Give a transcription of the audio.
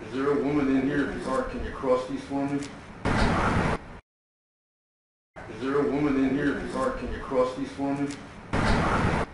Is there a woman in here? Sorry, can you cross these for me? Is there a woman in here? Sorry, can you cross these for me?